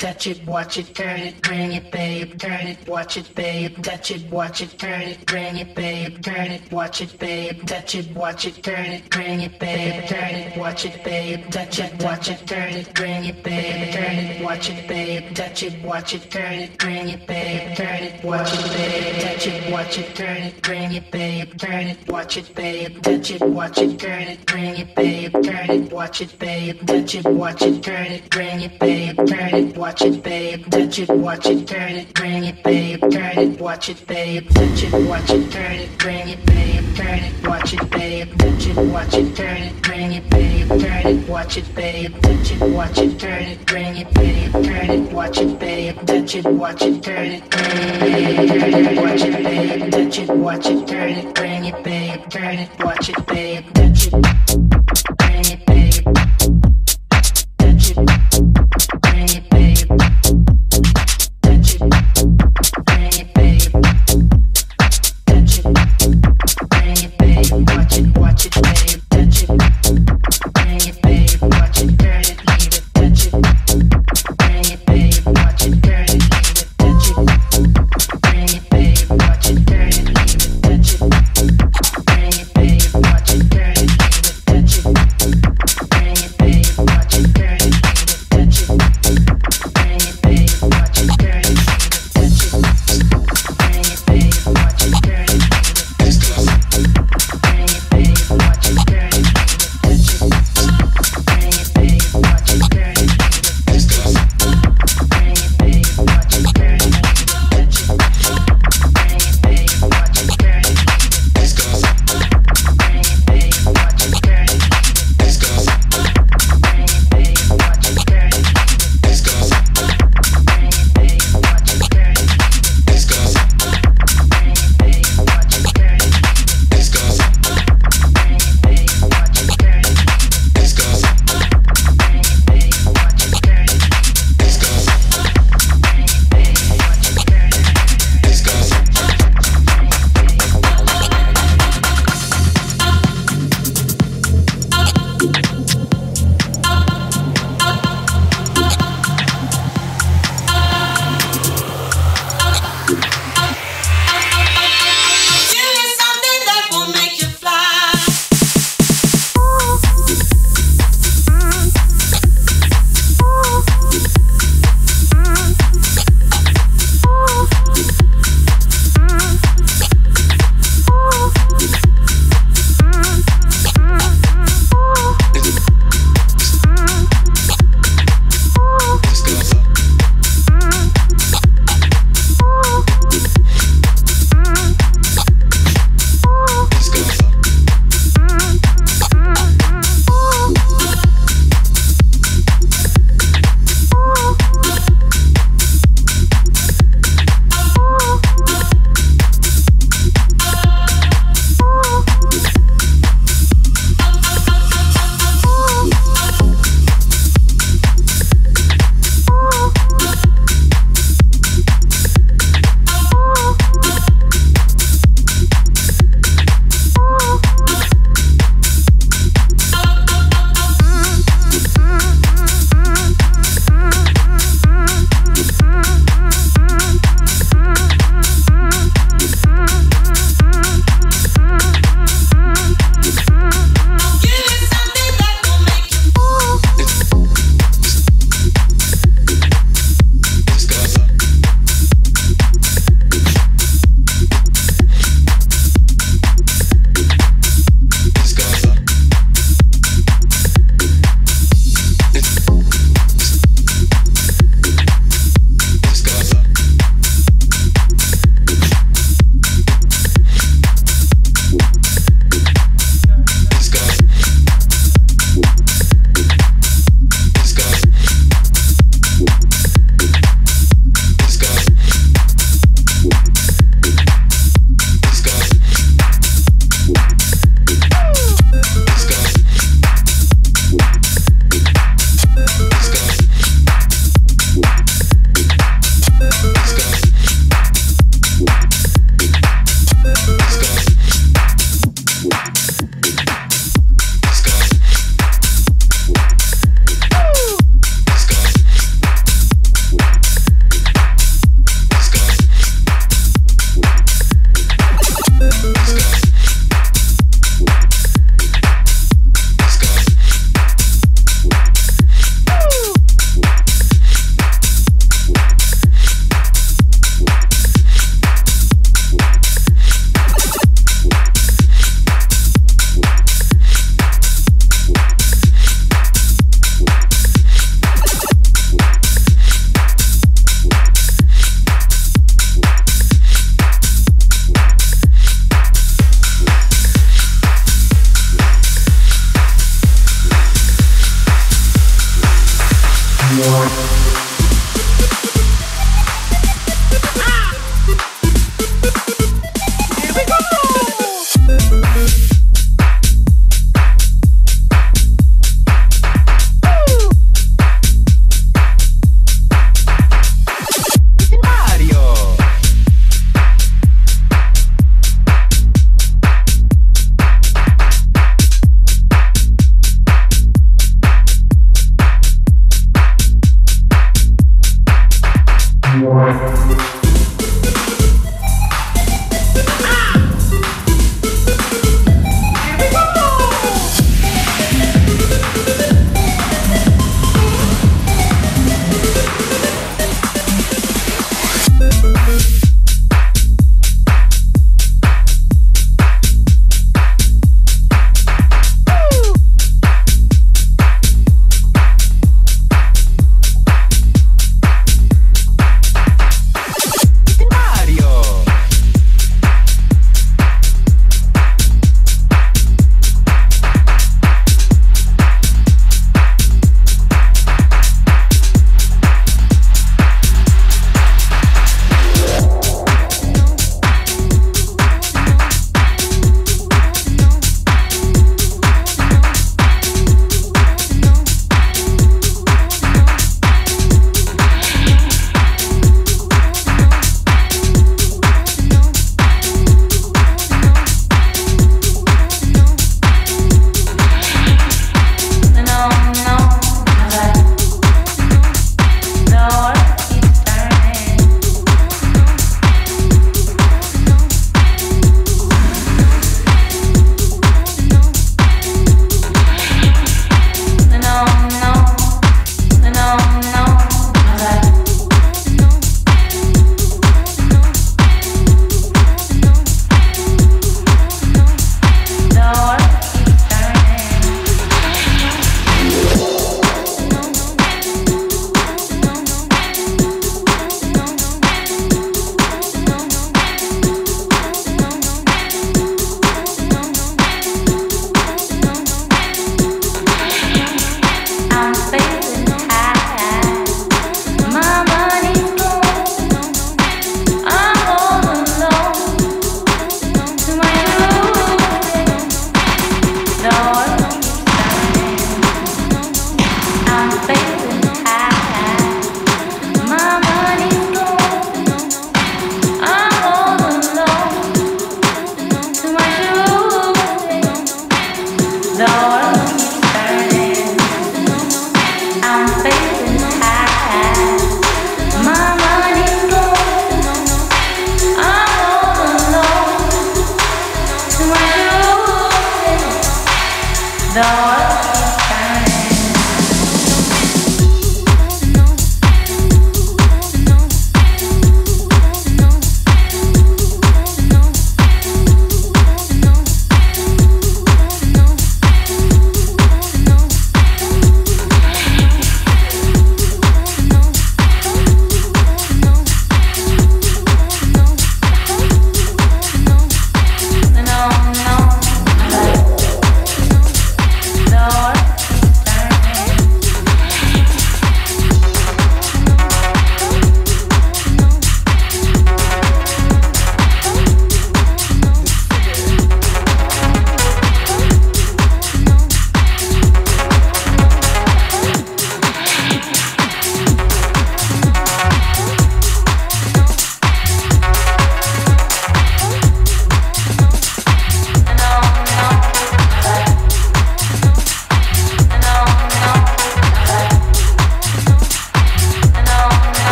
touch it, watch it, turn it, bring it, babe, turn it, watch it, babe, touch it, watch it, turn it, bring it, babe, turn it, watch it, babe, touch it, watch it, turn it, bring it, babe, turn it, watch it, babe, touch it, watch it, turn it, bring it, babe, turn it, watch it, babe, touch it, watch it, turn it, bring it, babe, turn it, watch it, babe, touch it, watch it, turn it, bring it, babe, turn it, watch it, babe, touch it, watch it, turn it, bring it, babe, turn it, watch it, babe, touch it, watch it, turn it, bring it, babe, turn it, watch it, babe, touch it, watch it, turn it, bring it, babe, turn it, watch it, babe, touch it, watch it, turn it, bring it, babe, turn it, watch it, babe, touch it, watch it, turn it, bring it, babe, turn it, watch it, babe, touch it, watch it, turn it, bring it, babe, turn it, watch it, babe, touch it, watch it, turn it, bring it, babe, turn it, watch it, babe, touch it, watch it, turn it, bring it, babe, turn it, watch it, babe, touch it, bring it, babe, touch it, bring it, babe, touch it, bring it, babe, touch it, bring it, babe, watch it, babe, touch it, bring it, babe, watch it, turn it, leave it, touch it, bring it, babe, watch it, turn it, leave it, touch it, bring it, babe, watch it, turn it, leave it, touch it, bring it, babe, watch it, turn it, leave it, touch it,